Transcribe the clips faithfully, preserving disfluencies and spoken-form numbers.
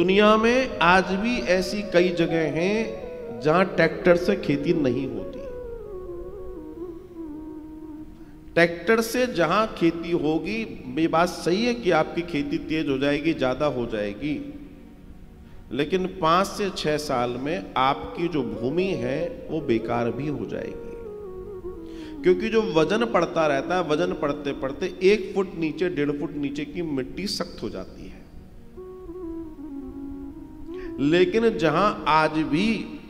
दुनिया में आज भी ऐसी कई जगह हैं जहां ट्रैक्टर से खेती नहीं होती। ट्रैक्टर से जहां खेती होगी, ये बात सही है कि आपकी खेती तेज हो जाएगी, ज्यादा हो जाएगी, लेकिन पांच से छह साल में आपकी जो भूमि है वो बेकार भी हो जाएगी, क्योंकि जो वजन पड़ता रहता है, वजन पड़ते पड़ते एक फुट नीचे, डेढ़ फुट नीचे की मिट्टी सख्त हो जाती है। लेकिन जहां आज भी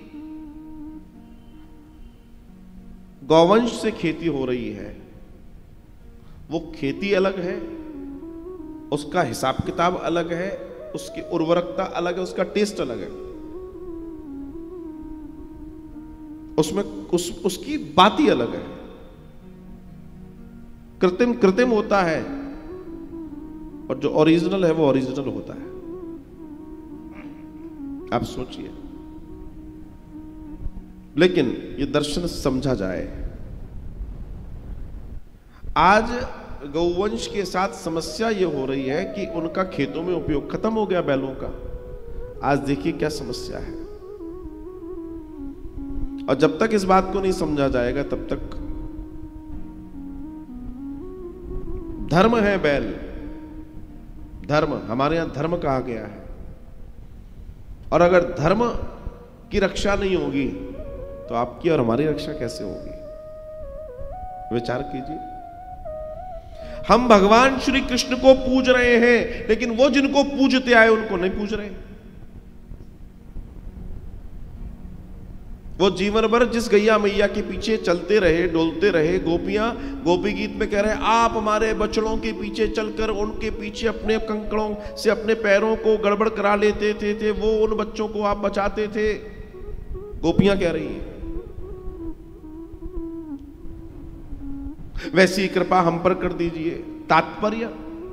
गौवंश से खेती हो रही है, वो खेती अलग है, उसका हिसाब किताब अलग है, उसकी उर्वरकता अलग है, उसका टेस्ट अलग है, उसमें उस उसकी बात ही अलग है। कृत्रिम कृत्रिम होता है और जो ओरिजिनल है वो ओरिजिनल होता है। आप सोचिए, लेकिन ये दर्शन समझा जाए। आज गौवंश के साथ समस्या ये हो रही है कि उनका खेतों में उपयोग खत्म हो गया बैलों का। आज देखिए क्या समस्या है, और जब तक इस बात को नहीं समझा जाएगा तब तक धर्म है बैल, धर्म हमारे यहां धर्म कहा गया है, और अगर धर्म की रक्षा नहीं होगी तो आपकी और हमारी रक्षा कैसे होगी? विचार कीजिए। हम भगवान श्री कृष्ण को पूज रहे हैं, लेकिन वो जिनको पूजते आए उनको नहीं पूज रहे। वो जीवन भर जिस गैया मैया के पीछे चलते रहे, डोलते रहे, गोपियां गोपी गीत में कह रहे हैं, आप हमारे बछड़ों के पीछे चलकर उनके पीछे अपने कंकड़ों से अपने पैरों को गड़बड़ करा लेते थे, थे वो उन बच्चों को आप बचाते थे। गोपियां कह रही हैं, वैसी कृपा हम पर कर दीजिए। तात्पर्य,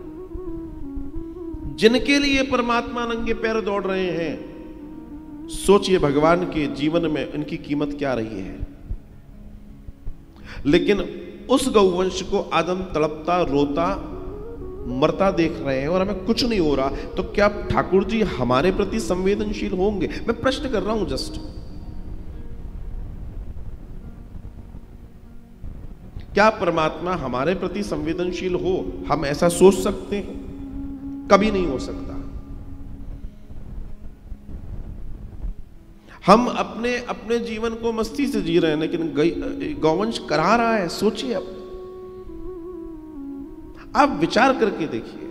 जिनके लिए परमात्मा नंगे पैर दौड़ रहे हैं, सोचिए भगवान के जीवन में इनकी कीमत क्या रही है। लेकिन उस गौवंश को आज हम तड़पता, रोता, मरता देख रहे हैं और हमें कुछ नहीं हो रहा, तो क्या ठाकुर जी हमारे प्रति संवेदनशील होंगे? मैं प्रश्न कर रहा हूं जस्ट। क्या परमात्मा हमारे प्रति संवेदनशील हो? हम ऐसा सोच सकते हैं? कभी नहीं हो सकता। हम अपने अपने जीवन को मस्ती से जी रहे हैं, लेकिन गौवंश करा रहा है। सोचिए, अब आप विचार करके देखिए।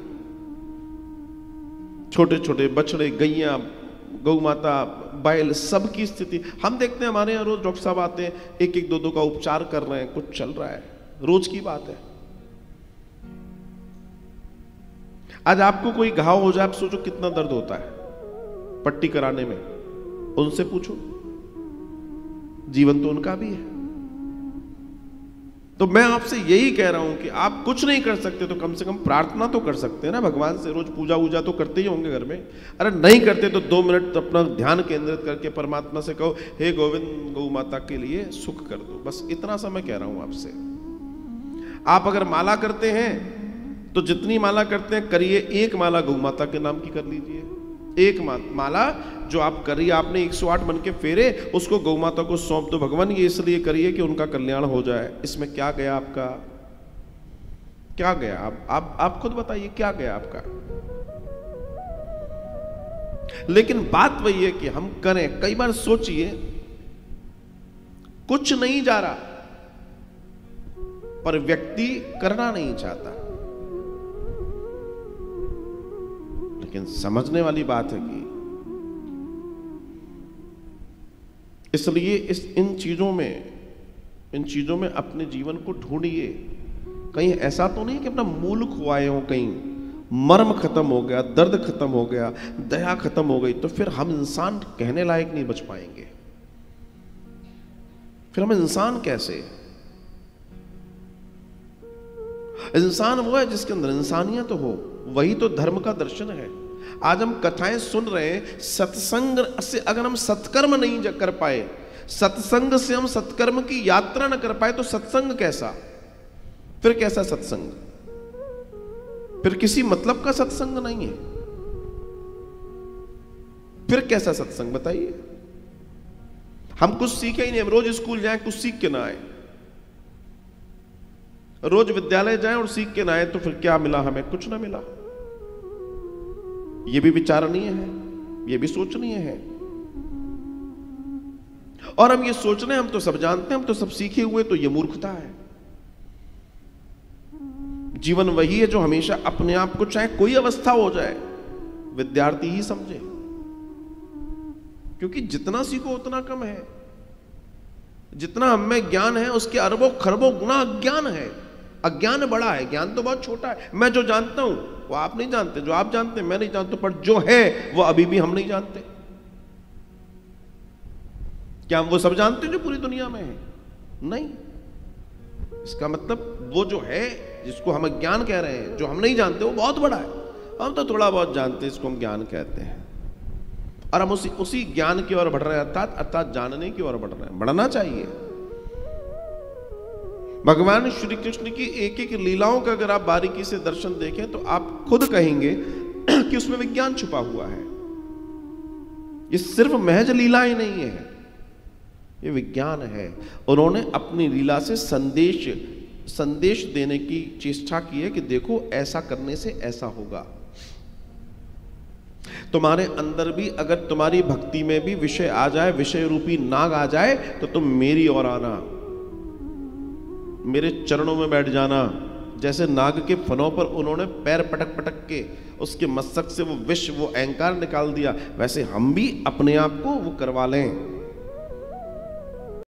छोटे छोटे बछड़े, गैया, गौ माता, बैल, सबकी स्थिति हम देखते हैं। हमारे यहाँ रोज डॉक्टर साहब आते हैं, एक एक दो दो का उपचार कर रहे हैं, कुछ चल रहा है, रोज की बात है। आज आपको कोई घाव हो जाए, आप सोचो कितना दर्द होता है पट्टी कराने में। उनसे पूछो, जीवन तो उनका भी है। तो मैं आपसे यही कह रहा हूं कि आप कुछ नहीं कर सकते तो कम से कम प्रार्थना तो कर सकते हैं ना भगवान से। रोज पूजा वूजा तो करते ही होंगे घर में। अरे नहीं करते तो दो मिनट अपना ध्यान केंद्रित करके परमात्मा से कहो, हे गोविंद, गौ माता के लिए सुख कर दो। बस इतना सा मैं कह रहा हूं आपसे। आप अगर माला करते हैं तो जितनी माला करते हैं करिए, एक माला गौ माता के नाम की कर लीजिए। एक माला जो आप करिए, आपने एक सौ आठ मन के फेरे, उसको गौ माता को सौंप दो। भगवान ये इसलिए करिए कि उनका कल्याण हो जाए। इसमें क्या गया आपका? क्या गया? आप आप आप खुद बताइए, क्या गया आपका? लेकिन बात वही है कि हम करें। कई बार सोचिए, कुछ नहीं जा रहा, पर व्यक्ति करना नहीं चाहता। लेकिन समझने वाली बात है कि इसलिए इस इन चीजों में इन चीजों में अपने जीवन को ढूंढिए। कहीं ऐसा तो नहीं कि अपना मूल खुआए हो, कहीं मर्म खत्म हो गया, दर्द खत्म हो गया, दया खत्म हो गई, तो फिर हम इंसान कहने लायक नहीं बच पाएंगे। फिर हम इंसान कैसे? इंसान वो है जिसके अंदर इंसानियत हो, वही तो धर्म का दर्शन है। आज हम कथाएं सुन रहे हैं, सत्संग से अगर हम सत्कर्म नहीं कर पाए, सत्संग से हम सत्कर्म की यात्रा न कर पाए, तो सत्संग कैसा? फिर कैसा सत्संग? फिर किसी मतलब का सत्संग नहीं है। फिर कैसा सत्संग बताइए? हम कुछ सीखे ही नहीं। हम रोज स्कूल जाएं, कुछ सीख के ना आए, रोज विद्यालय जाएं और सीख के ना आए, तो फिर क्या मिला हमें? कुछ ना मिला। यह भी विचारणीय है, यह भी सोचनीय है। और हम ये सोच रहे हैं हम तो सब जानते हैं, हम तो सब सीखे हुए, तो यह मूर्खता है। जीवन वही है जो हमेशा अपने आप को, चाहे कोई अवस्था हो जाए, विद्यार्थी ही समझे, क्योंकि जितना सीखो उतना कम है। जितना हम में ज्ञान है उसके अरबों खरबों गुना अज्ञान है। अज्ञान बड़ा है, ज्ञान तो बहुत छोटा है। मैं जो जानता हूं वो आप नहीं जानते, जो आप जानते हैं मैं नहीं जानता, पर जो है वो अभी भी हम नहीं जानते। क्या हम वो सब जानते हैं जो पूरी दुनिया में है? नहीं। इसका मतलब वो जो है, जिसको हम ज्ञान कह रहे हैं, जो हम नहीं जानते, वो बहुत बड़ा है। हम तो थोड़ा बहुत जानते हैं, इसको हम ज्ञान कहते हैं। और हम उसी उसी ज्ञान की ओर बढ़ रहे हैं, अर्थात अर्थात जानने की ओर बढ़ रहे हैं। बढ़ना चाहिए। भगवान श्री कृष्ण की एक एक लीलाओं का अगर आप बारीकी से दर्शन देखें तो आप खुद कहेंगे कि उसमें विज्ञान छुपा हुआ है। ये सिर्फ महज लीलाएं नहीं है, ये विज्ञान है। उन्होंने अपनी लीला से संदेश संदेश देने की चेष्टा की है कि देखो ऐसा करने से ऐसा होगा। तुम्हारे अंदर भी अगर तुम्हारी भक्ति में भी विषय आ जाए, विषय रूपी नाग आ जाए, तो तुम मेरी ओर आना, मेरे चरणों में बैठ जाना। जैसे नाग के फनों पर उन्होंने पैर पटक पटक के उसके मस्तक से वो विष, वो अहंकार निकाल दिया, वैसे हम भी अपने आप को वो करवा लें।